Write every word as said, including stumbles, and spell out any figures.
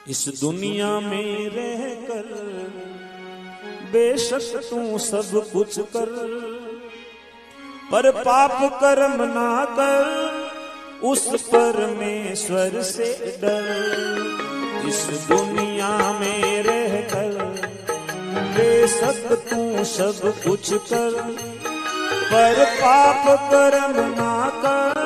इस दुनिया में रह कर बेशक तू सब कुछ कर, पर पाप कर्म ना कर उस परमेश्वर से डर। इस दुनिया में रह कर बेशक तू सब कुछ कर, पर पाप कर्म ना कर